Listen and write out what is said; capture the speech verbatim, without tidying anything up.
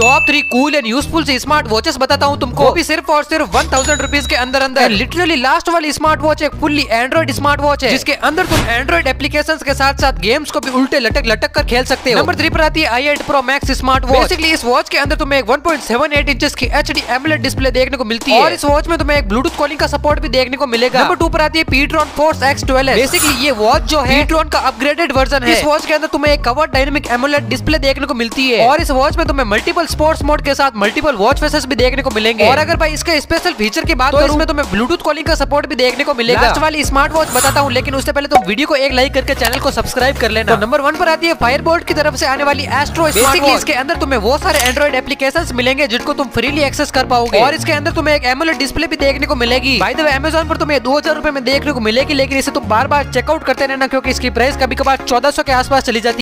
Top three cool and useful से smart watches बताता हूँ तुमको, वो भी सिर्फ और सिर्फ वन थाउजेंड रुपीज के अंदर अंदर। लिटरली लास्ट वाली स्मार्ट वॉच एक फुल्ली एंड्रॉइड स्मार्ट वॉच है, जिसके अंदर तुम एंड्रॉइड एप्लीकेशंस के साथ साथ गेम्स को भी उल्टे लटक लटक कर खेल सकते हो। नंबर थ्री पर आती है I eight pro max smart watch. Basically इस वॉच के अंदर तुम्हें एक one point seven eight inches की एचडी एमोलेड डिस्प्ले देखने को मिलती है और इस वॉच में तुम्हें एक ब्लूटूथ कॉलिंग का सपोर्ट भी देखने को मिलेगा। नंबर टू पर आती है pTron force X twelve. Basically ये वॉच जो है पीट्रॉन का अपग्रेडेड वर्जन है। इस वॉच के अंदर तुम्हें एक कवर्ड डायनेमिक एमोलेड डिस्प्ले देखने को मिलती है और इस वॉच में तुम्हें मल्टीपल स्पोर्ट्स मोड के साथ मल्टीपल वॉच फेसेस भी देखने को मिलेंगे। और अगर भाई इसके स्पेशल फीचर की बात करूं तो इसमें तुम्हें ब्लूटूथ कॉलिंग का सपोर्ट भी देखने को मिलेगा। लास्ट वाली स्मार्ट वॉच बताता हूं, लेकिन उससे पहले तुम वीडियो को एक लाइक करके चैनल को सब्सक्राइब कर लेना। तो नंबर वन पर आती है फायरबोल्ट की तरफ से आने वाली एस्ट्रो स्मार्ट वॉच। इसके अंदर तुम्हें वो सारे एंड्रॉइड एप्लीकेशंस मिलेंगे जिनको तुम फ्रीली एक्सेस कर पाओगे और इसके अंदर तुम्हें एक एमोलेड डिस्प्ले भी देखने को मिलेगी। बाय द वे अमेज़न पर तुम्हें दो हजार रुपए में देखने को मिलेगी, लेकिन इसे तुम बार बार चेकआउट करते रहना क्योंकि इसकी प्राइस कभी कभार चौदह सौ के आसपास चली जाती है।